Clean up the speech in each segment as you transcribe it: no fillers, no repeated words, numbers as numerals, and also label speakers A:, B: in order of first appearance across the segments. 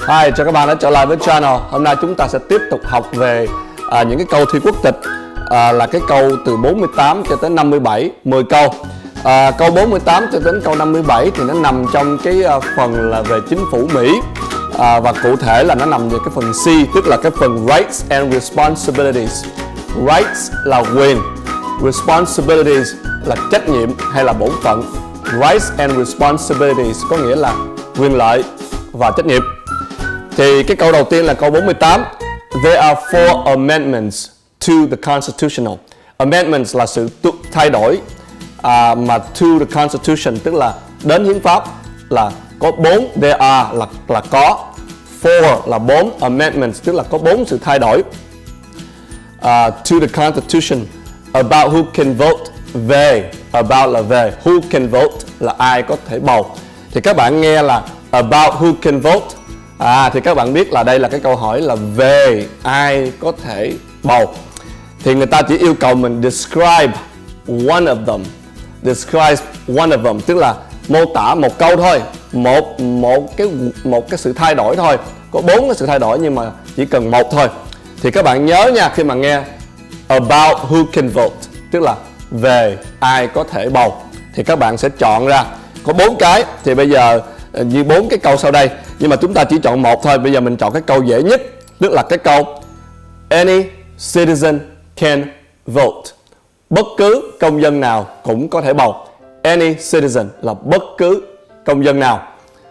A: Hi, chào các bạn đã trở lại với channel. Hôm nay chúng ta sẽ tiếp tục học về những cái câu thi quốc tịch, là cái câu từ 48 cho tới 57, 10 câu. Câu 48 cho đến câu 57 thì nó nằm trong cái phần là về chính phủ Mỹ, và cụ thể là nó nằm về cái phần C, tức là cái phần Rights and Responsibilities. Rights là quyền, Responsibilities là trách nhiệm hay là bổn phận. Rights and Responsibilities có nghĩa là quyền lợi và trách nhiệm. Thì cái câu đầu tiên là câu 48. There are 4 amendments to the Constitutional. Amendments là sự thay đổi, mà to the Constitution tức là đến hiến pháp là có 4. There are là có, 4 là 4, amendments tức là có 4 sự thay đổi to the Constitution. About who can vote, về, about là về, who can vote là ai có thể bầu. Thì các bạn nghe là about who can vote, thì các bạn biết là đây là cái câu hỏi là về ai có thể bầu. Thì người ta chỉ yêu cầu mình describe one of them. Describe one of them tức là mô tả một câu thôi, một cái sự thay đổi thôi. Có 4 cái sự thay đổi nhưng mà chỉ cần một thôi. Thì các bạn nhớ nha, khi mà nghe about who can vote tức là về ai có thể bầu, thì các bạn sẽ chọn ra có 4 cái. Thì bây giờ như 4 cái câu sau đây, nhưng mà chúng ta chỉ chọn một thôi. Bây giờ mình chọn cái câu dễ nhất, tức là cái câu Any citizen can vote. Bất cứ công dân nào cũng có thể bầu. Any citizen là bất cứ công dân nào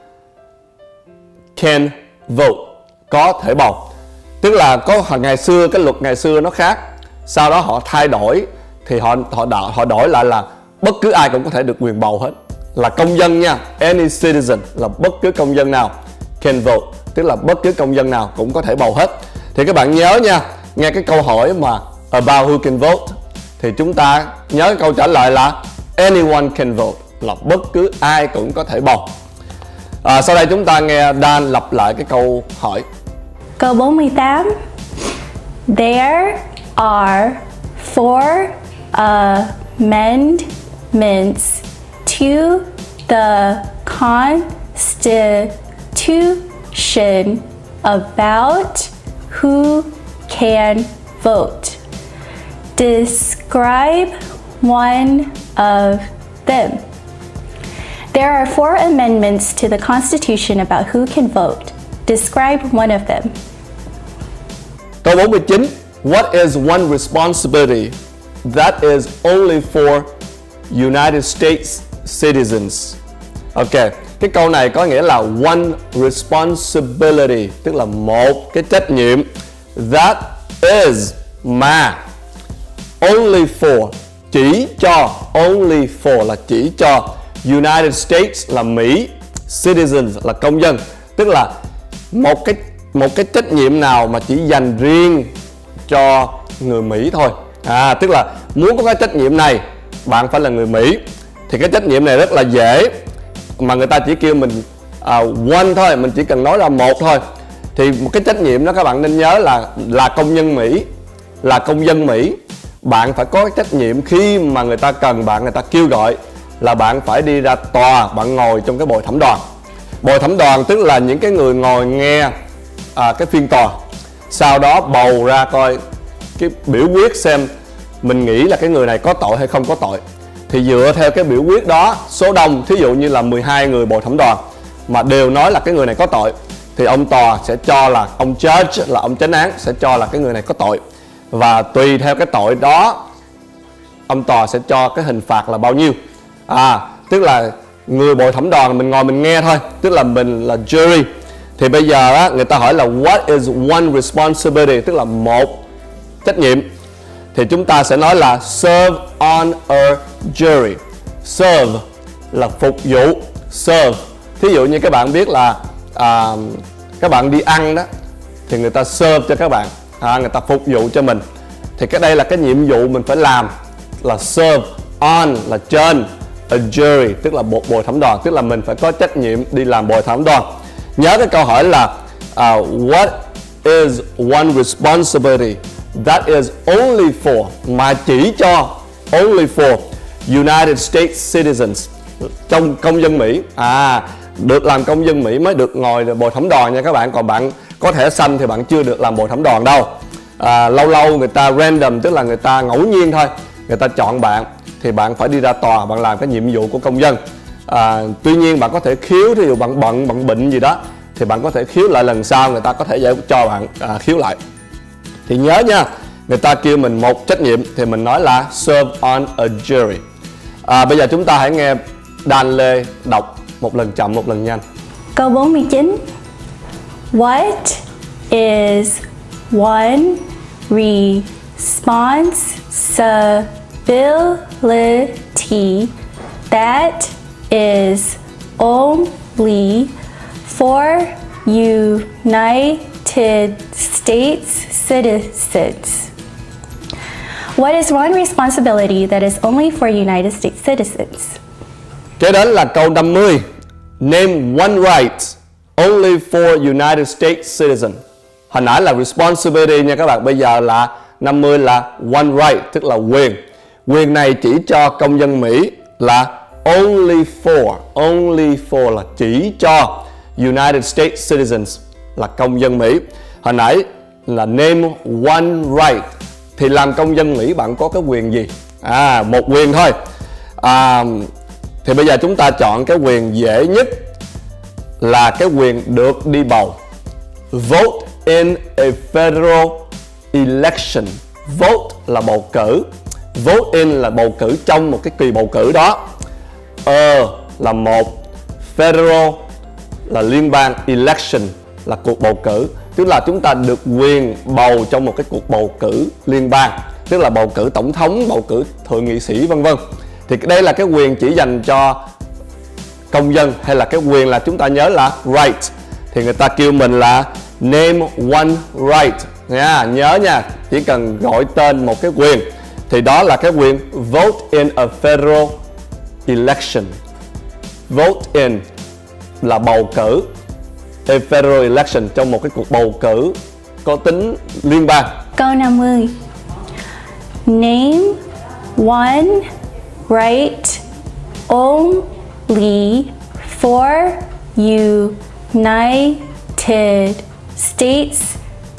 A: can vote, có thể bầu. Tức là có ngày xưa, cái luật ngày xưa nó khác, sau đó họ thay đổi thì họ đổi lại là bất cứ ai cũng có thể được quyền bầu hết, là công dân nha. Any citizen là bất cứ công dân nào, can vote tức là bất cứ công dân nào cũng có thể bầu hết. Thì các bạn nhớ nha, nghe cái câu hỏi mà about who can vote thì chúng ta nhớ câu trả lời là anyone can vote, là bất cứ ai cũng có thể bầu. Sau đây chúng ta nghe Dan lặp lại cái câu hỏi.
B: Câu 48. There are 4 amendments to the Constitution about who can vote. Describe one of them. There are 4 amendments to the Constitution about who can vote. Describe one of them.
A: Câu 49. What is one responsibility that is only for United States citizens? Ok, cái câu này có nghĩa là one responsibility tức là một cái trách nhiệm, that is mà, only for chỉ cho, only for là chỉ cho, United States là Mỹ, citizens là công dân, tức là một cái trách nhiệm nào mà chỉ dành riêng cho người Mỹ thôi. Tức là muốn có cái trách nhiệm này bạn phải là người Mỹ. Thì cái trách nhiệm này rất là dễ, mà người ta chỉ kêu mình one thôi, mình chỉ cần nói là một thôi. Thì một cái trách nhiệm đó các bạn nên nhớ là công nhân Mỹ, là công dân Mỹ, bạn phải có cái trách nhiệm khi mà người ta cần bạn, người ta kêu gọi là bạn phải đi ra tòa, bạn ngồi trong cái bồi thẩm đoàn. Bồi thẩm đoàn tức là những cái người ngồi nghe cái phiên tòa, sau đó bầu ra coi cái biểu quyết xem mình nghĩ là cái người này có tội hay không có tội. Thì dựa theo cái biểu quyết đó, số đông, thí dụ như là 12 người bồi thẩm đoàn mà đều nói là cái người này có tội, thì ông tòa sẽ cho là ông judge, là ông chánh án sẽ cho là cái người này có tội. Và tùy theo cái tội đó, ông tòa sẽ cho cái hình phạt là bao nhiêu. Tức là người bồi thẩm đoàn mình ngồi mình nghe thôi, tức là mình là jury. Thì bây giờ người ta hỏi là what is one responsibility, tức là một trách nhiệm, thì chúng ta sẽ nói là serve on a jury. Serve là phục vụ, serve. Thí dụ như các bạn biết là các bạn đi ăn đó, thì người ta serve cho các bạn, người ta phục vụ cho mình. Thì cái đây là cái nhiệm vụ mình phải làm, là serve on là trên, a jury tức là một bồi thẩm đoàn, tức là mình phải có trách nhiệm đi làm bồi thẩm đoàn. Nhớ cái câu hỏi là what is one responsibility that is only for, mà chỉ cho, only for United States citizens, trong công dân Mỹ. được làm công dân Mỹ mới được ngồi bồi thẩm đoàn nha các bạn. Còn bạn có thẻ xanh thì bạn chưa được làm bồi thẩm đoàn đâu. Lâu lâu người ta random, tức là người ta ngẫu nhiên thôi, người ta chọn bạn thì bạn phải đi ra tòa, bạn làm cái nhiệm vụ của công dân. Tuy nhiên bạn có thể khiếu, thí dụ bạn bận, bạn bệnh gì đó thì bạn có thể khiếu lại lần sau, người ta có thể giải cho bạn khiếu lại. Thì nhớ nha, người ta kêu mình một trách nhiệm thì mình nói là serve on a jury. Bây giờ chúng ta hãy nghe Đan Lê đọc một lần chậm, một lần nhanh.
B: Câu 49. What is one responsibility that is only for United States citizens? What is one responsibility that is only for United States citizens?
A: Kế đến là câu 50. Name one right only for United States citizen. Hồi nãy là responsibility nha các bạn, bây giờ là 50 là one right, tức là quyền. Quyền này chỉ cho công dân Mỹ là only for là chỉ cho United States citizens là công dân Mỹ. Hồi nãy là name one right, thì làm công dân Mỹ bạn có cái quyền gì? Một quyền thôi. Thì bây giờ chúng ta chọn cái quyền dễ nhất là cái quyền được đi bầu. Vote in a federal election. Vote là bầu cử, vote in là bầu cử trong một cái kỳ bầu cử đó. Là một, federal là liên bang, election là cuộc bầu cử, tức là chúng ta được quyền bầu trong một cái cuộc bầu cử liên bang, tức là bầu cử tổng thống, bầu cử thượng nghị sĩ vân vân. Thì đây là cái quyền chỉ dành cho công dân, hay là cái quyền là chúng ta nhớ là right. Thì người ta kêu mình là name one right nha, nhớ nha, chỉ cần gọi tên một cái quyền thì đó là cái quyền vote in a federal election. Vote in là bầu cử, a federal election trong một cái cuộc bầu cử có tính liên bang.
B: Câu 50. Name one right only for United States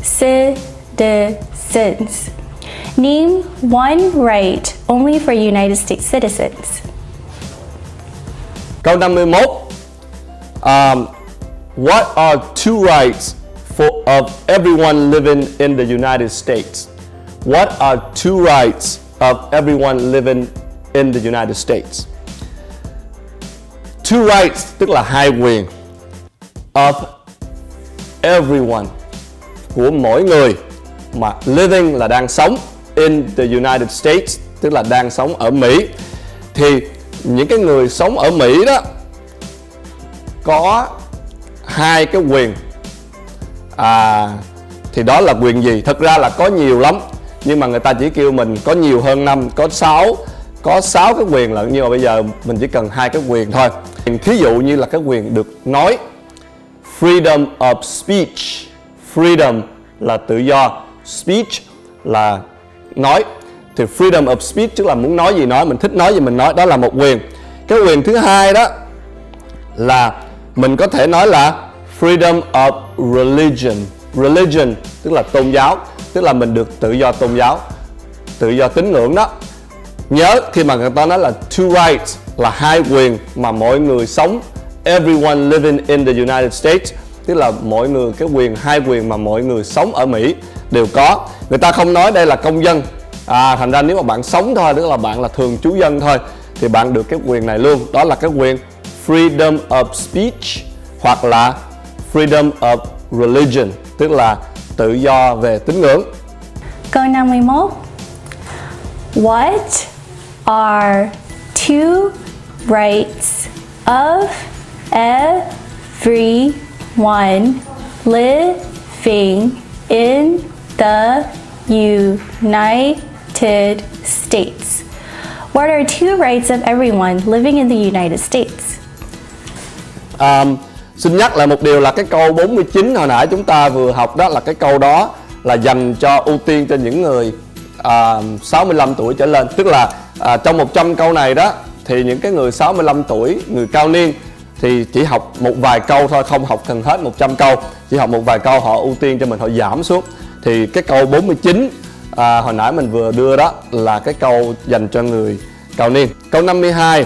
B: citizens. Name one right only for United States citizens.
A: Câu 51. What are two rights of everyone living in the United States? What are two rights of everyone living in the United States? Two rights tức là hai quyền, of everyone của mỗi người, mà living là đang sống, in the United States tức là đang sống ở Mỹ. Thì những cái người sống ở Mỹ đó có hai cái quyền. Thì đó là quyền gì? Thật ra là có nhiều lắm, nhưng mà người ta chỉ kêu mình có nhiều hơn 5, có 6 cái quyền lận, nhưng mà bây giờ mình chỉ cần hai cái quyền thôi. Thí dụ như là cái quyền được nói, freedom of speech. Freedom là tự do, speech là nói. Thì freedom of speech tức là muốn nói gì nói, mình thích nói gì mình nói, đó là một quyền. Cái quyền thứ hai đó là mình có thể nói là freedom of religion. Religion tức là tôn giáo, tức là mình được tự do tôn giáo, tự do tín ngưỡng đó. Nhớ khi mà người ta nói là two rights là hai quyền mà mọi người sống, everyone living in the United States, tức là mọi người, cái quyền, hai quyền mà mọi người sống ở Mỹ đều có. Người ta không nói đây là công dân. Thành ra nếu mà bạn sống thôi, tức là bạn là thường trú dân thôi, thì bạn được cái quyền này luôn. Đó là cái quyền freedom of speech hoặc là freedom of religion, tức là tự do về tín ngưỡng.
B: Câu 51. What are two rights of everyone living in the United States? What are two rights of everyone living in the United States?
A: Xin nhắc lại một điều là cái câu 49 hồi nãy chúng ta vừa học đó, là cái câu đó là dành cho ưu tiên cho những người 65 tuổi trở lên. Tức là trong 100 câu này đó thì những cái người 65 tuổi, người cao niên thì chỉ học một vài câu thôi, không học cần hết 100 câu, chỉ học một vài câu, họ ưu tiên cho mình, họ giảm xuống. Thì cái câu 49 hồi nãy mình vừa đưa đó là cái câu dành cho người cao niên. Câu 52,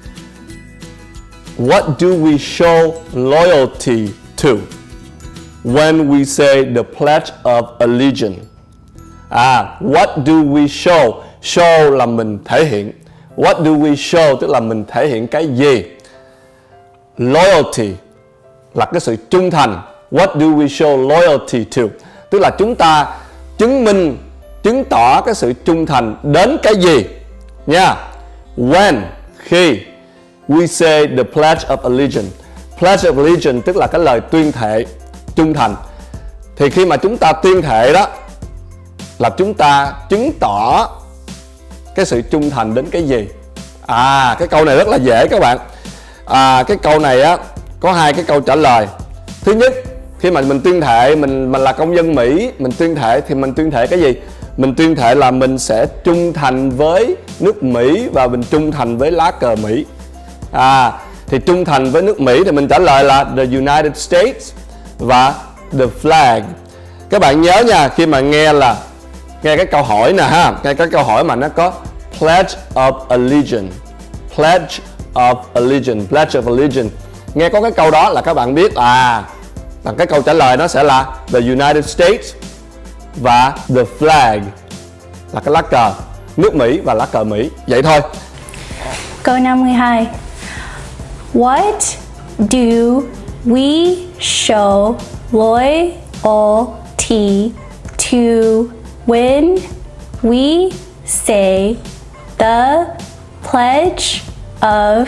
A: what do we show loyalty to when we say the pledge of allegiance? What do we show? Show là mình thể hiện. What do we show tức là mình thể hiện cái gì? Loyalty là cái sự trung thành. What do we show loyalty to? Tức là chúng ta chứng tỏ cái sự trung thành đến cái gì nha. When, khi we say the pledge of allegiance. Pledge of allegiance tức là cái lời tuyên thệ trung thành. Thì khi mà chúng ta tuyên thệ đó là chúng ta chứng tỏ cái sự trung thành đến cái gì. Cái câu này rất là dễ các bạn. Cái câu này á có hai cái câu trả lời. Thứ nhất, khi mà mình tuyên thệ mình là công dân Mỹ, mình tuyên thệ thì mình tuyên thệ cái gì? Mình tuyên thệ là mình sẽ trung thành với nước Mỹ và mình trung thành với lá cờ Mỹ. Thì trung thành với nước Mỹ thì mình trả lời là the United States và the flag. Các bạn nhớ nha, khi mà nghe cái câu hỏi nè ha, nghe cái câu hỏi mà nó có pledge of allegiance, pledge of allegiance, pledge of allegiance, nghe có cái câu đó là các bạn biết bằng cái câu trả lời nó sẽ là the United States và the flag là cái lá cờ nước Mỹ và lá cờ Mỹ, vậy thôi.
B: Câu 52, what do we show loyalty to when we say the pledge of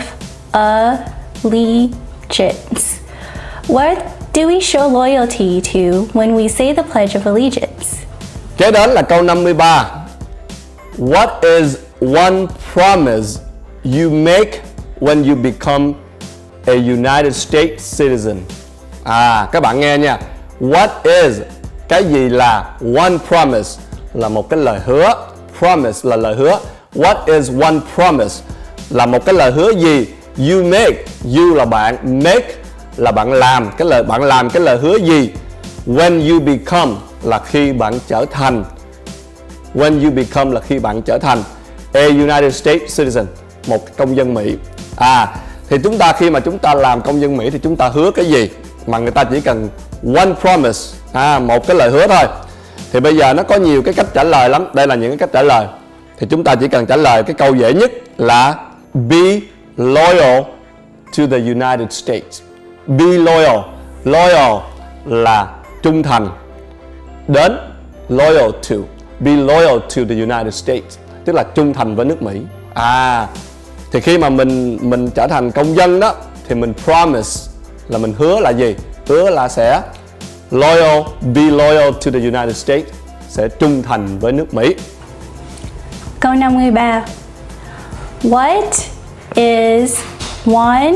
B: allegiance? What do we show loyalty to when we say the pledge of allegiance?
A: Kế đến là câu 53. What is one promise you make when you become a United States citizen? Các bạn nghe nha. What is, cái gì là one promise, là một cái lời hứa. Promise là lời hứa. What is one promise là một cái lời hứa gì? You make, you là bạn, make là bạn làm, bạn làm cái lời hứa gì? When you become là khi bạn trở thành. When you become là khi bạn trở thành a United States citizen, một công dân Mỹ. Thì chúng ta khi mà chúng ta làm công dân Mỹ thì chúng ta hứa cái gì? Mà người ta chỉ cần one promise, một cái lời hứa thôi. Thì bây giờ nó có nhiều cái cách trả lời lắm. Đây là những cái cách trả lời. Thì chúng ta chỉ cần trả lời cái câu dễ nhất là be loyal to the United States. Be loyal. Loyal là trung thành đến, loyal to, be loyal to the United States tức là trung thành với nước Mỹ. Thì khi mà mình trở thành công dân đó thì mình promise là mình hứa là gì? Hứa là sẽ loyal, be loyal to the United States, sẽ trung thành với nước Mỹ.
B: Câu 53. What is one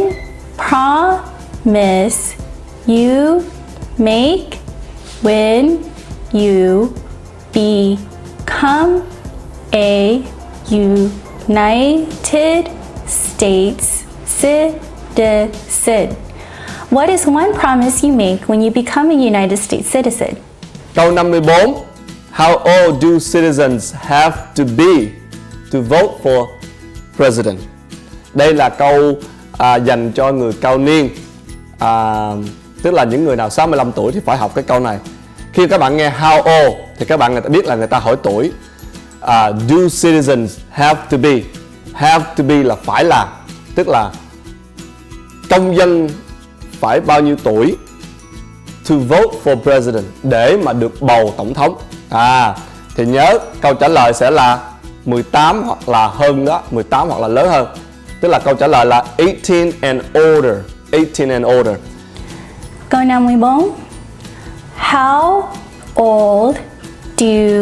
B: promise you make when you become a United States citizen? What is one promise you make when you become a United States citizen?
A: Câu 54. How old do citizens have to be to vote for president? Đây là câu dành cho người cao niên, tức là những người nào 65 tuổi thì phải học cái câu này. Khi các bạn nghe how old thì các bạn biết là người ta hỏi tuổi. Do citizens have to be? Have to be là phải là, tức là công dân phải bao nhiêu tuổi to vote for president, để mà được bầu tổng thống. Thì nhớ câu trả lời sẽ là 18 hoặc là hơn đó, 18 hoặc là lớn hơn. Tức là câu trả lời là 18 and older. 18 and older.
B: Câu 54. How old do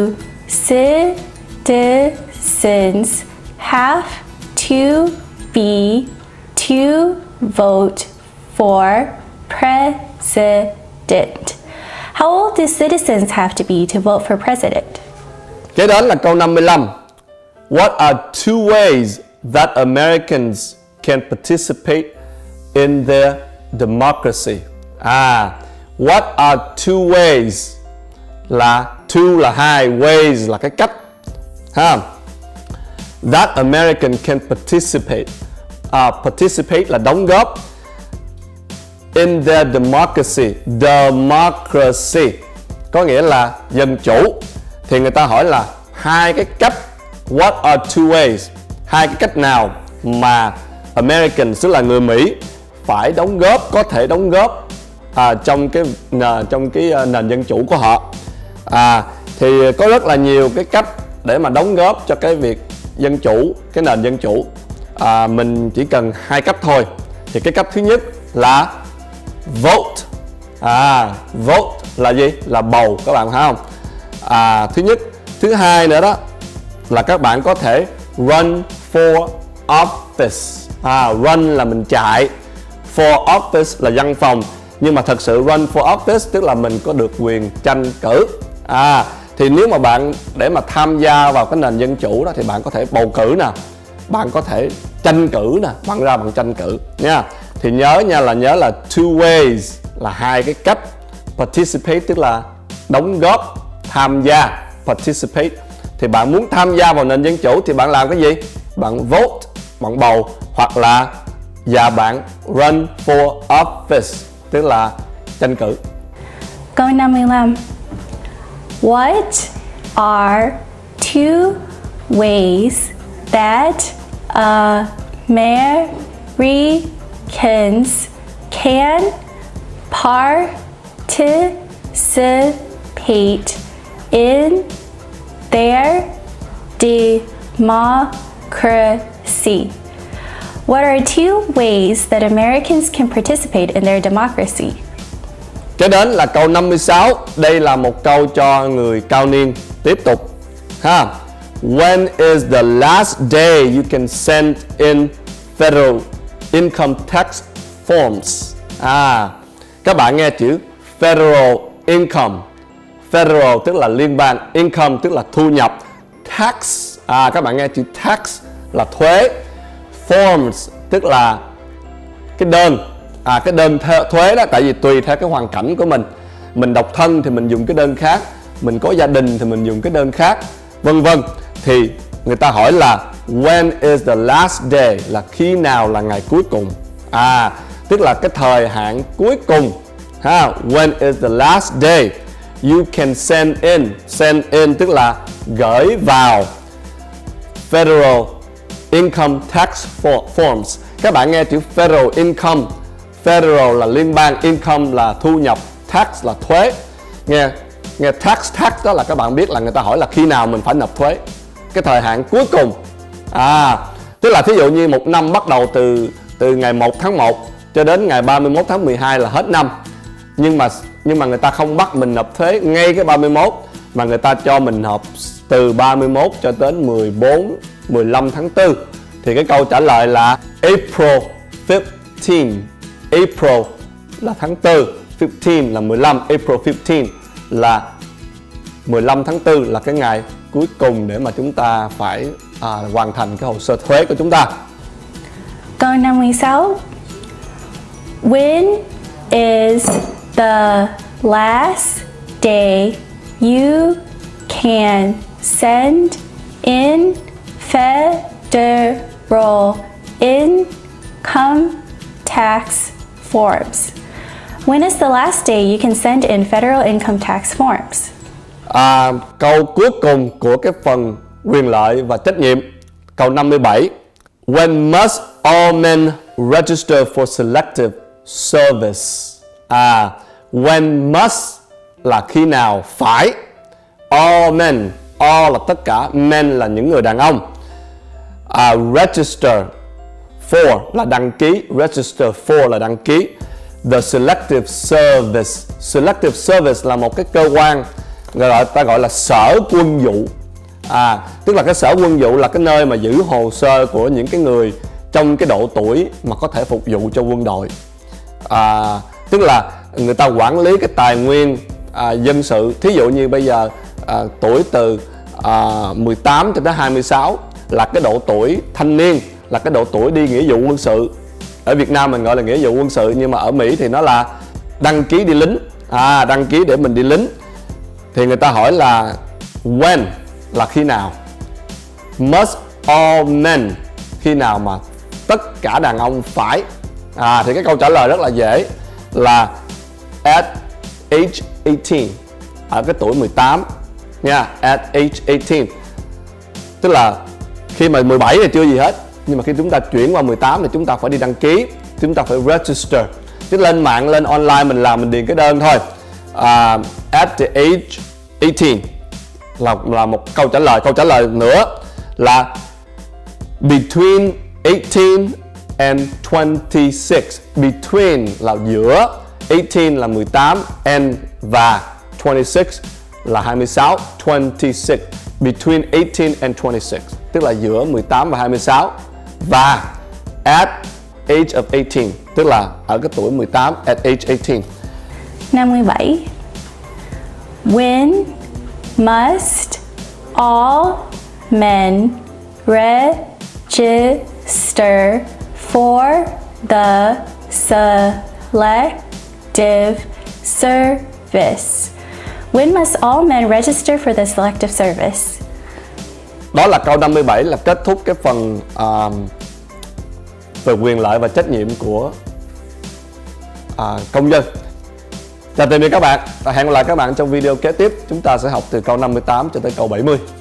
B: citizens have to be to vote for president? How old do citizens have to be to vote for president?
A: Kế đến là câu 55. What are two ways that Americans can participate in their democracy. What are two ways? Là two là hai, ways là cái cách. That American can participate. Participate là đóng góp. In their democracy. Democracy có nghĩa là dân chủ. Thì người ta hỏi là hai cái cách. What are two ways? Hai cái cách nào mà Americans, tức là người Mỹ, phải đóng góp, có thể đóng góp trong cái nền dân chủ của họ. Thì có rất là nhiều cái cách để mà đóng góp cho cái việc dân chủ, cái nền dân chủ. Mình chỉ cần hai cách thôi. Thì cái cách thứ nhất là vote. Vote là gì? Là bầu, các bạn thấy không? Thứ nhất. Thứ hai nữa đó là các bạn có thể run for office. Run là mình chạy, for office là văn phòng. Nhưng mà thật sự run for office tức là mình có được quyền tranh cử. Thì nếu mà bạn để mà tham gia vào cái nền dân chủ đó thì bạn có thể bầu cử nè, bạn có thể tranh cử nè, bạn ra bạn tranh cử nha. Thì nhớ là two ways là hai cái cách. Participate tức là đóng góp, tham gia, participate. Thì bạn muốn tham gia vào nền dân chủ thì bạn làm cái gì? Bạn vote, bạn bầu, hoặc là bạn run for office tức là tranh cử.
B: Câu 55. What are two ways that Americans can participate in their democracy? What are two ways that Americans can participate in their democracy?
A: Kế đến là câu 56. Đây là một câu cho người cao niên. Tiếp tục When is the last day you can send in federal income tax forms? Các bạn nghe chữ federal income. Federal tức là liên bang, income tức là thu nhập, tax các bạn nghe chữ tax là thuế, forms tức là cái đơn. Cái đơn thuế đó, tại vì tùy theo cái hoàn cảnh của mình độc thân thì mình dùng cái đơn khác, mình có gia đình thì mình dùng cái đơn khác, vân vân. Thì người ta hỏi là when is the last day, là khi nào là ngày cuối cùng. Tức là cái thời hạn cuối cùng. When is the last day you can send in. Send in tức là gửi vào federal income tax forms. Các bạn nghe chữ federal income. Federal là liên bang, income là thu nhập, tax là thuế. Nghe tax đó là các bạn biết là người ta hỏi là khi nào mình phải nộp thuế, cái thời hạn cuối cùng. Tức là thí dụ như một năm bắt đầu từ ngày 1 tháng 1 cho đến ngày 31 tháng 12 là hết năm. Nhưng mà người ta không bắt mình nộp thuế ngay cái 31, mà người ta cho mình nộp từ 31 cho đến 15 tháng 4. Thì cái câu trả lời là April 15. April là tháng 4, 15 là 15, April 15 là 15 tháng 4 là cái ngày cuối cùng để mà chúng ta phải hoàn thành cái hồ sơ thuế của chúng ta.
B: Câu 56. When is the last day you can send in federal income tax forms? When is the last day you can send in federal income tax forms?
A: Câu cuối cùng của cái phần quyền lợi và trách nhiệm. Câu 57. When must all men register for selective service? When must là khi nào phải. All men, all là tất cả, men là những người đàn ông. Register for là đăng ký, register for là đăng ký. The selective service. Selective service là một cái cơ quan ta gọi là sở quân vụ. Tức là cái sở quân vụ là cái nơi mà giữ hồ sơ của những cái người trong cái độ tuổi mà có thể phục vụ cho quân đội. Tức là người ta quản lý cái tài nguyên dân sự. Thí dụ như bây giờ tuổi từ 18 cho tới 26 là cái độ tuổi thanh niên, là cái độ tuổi đi nghĩa vụ quân sự. Ở Việt Nam mình gọi là nghĩa vụ quân sự, nhưng mà ở Mỹ thì nó là đăng ký đi lính. Đăng ký để mình đi lính. Thì người ta hỏi là when là khi nào, must all men khi nào mà tất cả đàn ông phải. Thì cái câu trả lời rất là dễ là at age 18, ở cái tuổi 18 nha, at age 18. Tức là khi mà 17 thì chưa gì hết, nhưng mà khi chúng ta chuyển qua 18 thì chúng ta phải đi đăng ký, chúng ta phải register, chứ lên mạng, lên online mình làm, mình điền cái đơn thôi. At the age 18 là một câu trả lời. Câu trả lời nữa là between 18 and 26. Between là giữa, 18 là 18, and và 26 là 26. 26, between 18 and 26, tức là giữa 18 và 26. Và at age of 18, tức là ở cái tuổi 18, at age 18.
B: 57. When must all men register for the selective service? When must all men register for the selective service?
A: Đó là câu 57, là kết thúc cái phần về quyền lợi và trách nhiệm của công dân. Chào tạm biệt các bạn, và hẹn gặp lại các bạn trong video kế tiếp. Chúng ta sẽ học từ câu 58 cho tới câu 70.